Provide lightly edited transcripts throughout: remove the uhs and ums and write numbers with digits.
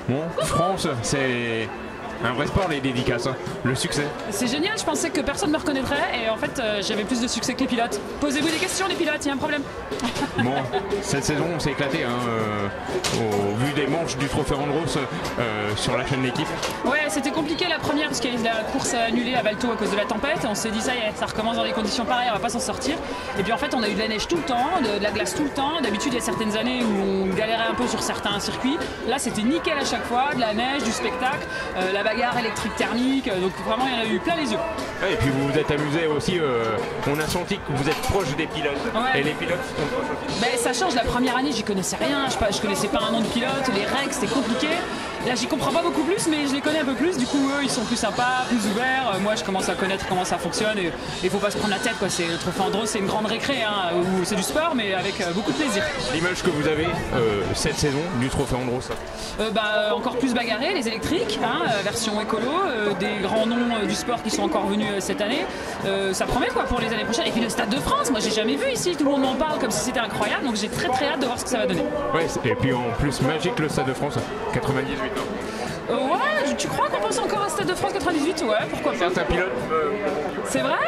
Bon, France, c'est un vrai sport, les dédicaces, hein. Le succès. C'est génial, je pensais que personne me reconnaîtrait et en fait j'avais plus de succès que les pilotes. Posez-vous des questions les pilotes, il y a un problème. Bon, cette saison on s'est éclaté hein, au vu des manches du Trophée Andros sur la chaîne L'équipe. Ouais, c'était compliqué la première parce qu'il y a eu la course annulée à Valto à cause de la tempête. On s'est dit ça y est, ça recommence dans des conditions pareilles, on va pas s'en sortir. Et puis en fait on a eu de la neige tout le temps, de la glace tout le temps. D'habitude il y a certaines années où on galérait un peu sur certains circuits. Là c'était nickel à chaque fois, de la neige, du spectacle, la bagarre électrique thermique, donc vraiment il y en a eu plein les yeux. Ouais, et puis vous vous êtes amusé aussi, on a senti que vous êtes proche des pilotes. Ouais. Et les pilotes sont proches aussi. Ben, ça change, la première année j'y connaissais rien, je connaissais pas un nom de pilote, les règles c'était compliqué. Là j'y comprends pas beaucoup plus mais je les connais un peu plus, du coup eux ils sont plus sympas, plus ouverts, moi je commence à connaître comment ça fonctionne et il faut pas se prendre la tête quoi. Le Trophée Andros c'est une grande récré, hein, où c'est du sport mais avec beaucoup de plaisir. L'image que vous avez cette saison du Trophée Andros. Encore plus bagarré, les électriques, hein, version écolo, des grands noms du sport qui sont encore venus cette année. Ça promet quoi pour les années prochaines. Et puis le Stade de France, moi j'ai jamais vu ici, tout le monde m'en parle comme si c'était incroyable, donc j'ai très hâte de voir ce que ça va donner. Ouais, et puis en plus magique le Stade de France, 98 ans. Ouais, tu crois qu'on pense encore à Stade de France 98? Ouais, pourquoi pas. Certains pilotes. C'est vrai?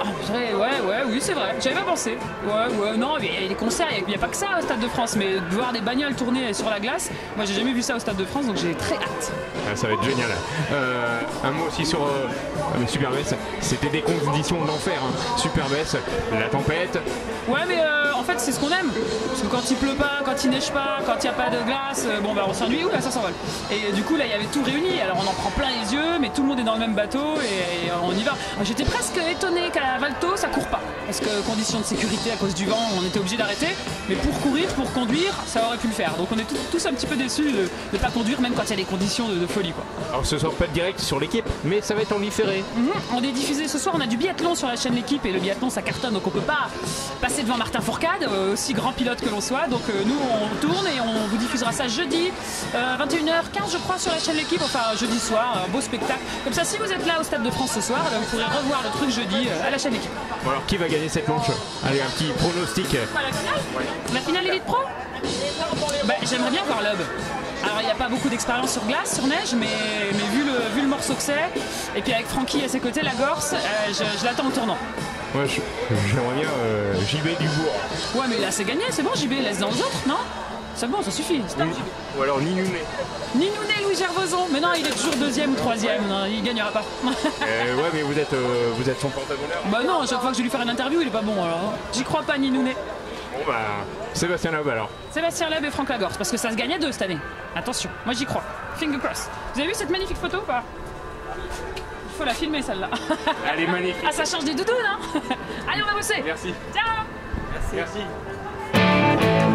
Oui, c'est vrai. J'avais pas pensé. Ouais, non, il y a des concerts, il n'y a pas que ça au Stade de France, mais de voir des bagnoles tourner sur la glace, moi j'ai jamais vu ça au Stade de France, donc j'ai très hâte. Ah, ça va être génial. Un mot aussi sur Superbès, c'était des conditions d'enfer. Hein. Superbès, la tempête. Ouais, mais en fait, c'est ce qu'on aime. Parce que quand il pleut pas, quand il neige pas, quand il n'y a pas de glace, on s'ennuie. Ouh là, ça s'envole. Et du coup, là, il y avait tout réuni. Alors, on en prend plein les yeux, mais tout le monde est dans le même bateau et on y va. J'étais presque étonné qu'à Valto, ça court pas. Parce que conditions de sécurité à cause du vent, on était obligé d'arrêter. Mais pour courir, pour conduire, ça aurait pu le faire. Donc, on est tous un petit peu déçus de ne pas conduire, même quand il y a des conditions de folie, quoi. Alors, ce soir, pas de direct sur l'équipe, mais ça va être en différé. On est diffusé ce soir. On a du biathlon sur la chaîne L'équipe et le biathlon, ça cartonne. Donc, on peut pas passer devant Martin Fourcade, aussi grand pilote que l'on soit. Donc nous on tourne et on vous diffusera ça jeudi 21h15 je crois sur la chaîne L'équipe, enfin jeudi soir, un beau spectacle. Comme ça si vous êtes là au Stade de France ce soir, vous pourrez revoir le truc jeudi à la chaîne L'équipe. Bon alors qui va gagner cette manche? Allez un petit pronostic. Quoi, la finale? Ouais. La finale Elite Pro? J'aimerais bien voir Loeb. Alors il n'y a pas beaucoup d'expérience sur glace, sur neige, mais vu le morceau que c'est, et puis avec Francky à ses côtés, la Gorse, je l'attends au tournant. Ouais, j'aimerais bien JB Dubourg. Ouais, mais là c'est gagné, c'est bon, JB laisse dans les autres, non? C'est bon, ça suffit. Stop, JB. Ou alors Ninouné. Ninouné, Louis Gervoson. Mais non, il est toujours deuxième ou troisième, non, il gagnera pas. Ouais, mais vous êtes son porte-bonheur. Bah non, à chaque fois que je vais lui faire une interview, il est pas bon alors. J'y crois pas, Ninouné. Bon bah, Sébastien Loeb alors. Sébastien Loeb et Franck Lagorce, parce que ça se gagne à deux cette année. Attention, moi j'y crois. Finger cross. Vous avez vu cette magnifique photo ou pas? Faut la filmer celle-là. Elle est magnifique. Ah, ça change des doudounes, hein. Allez, on va bosser. Merci. Ciao. Merci.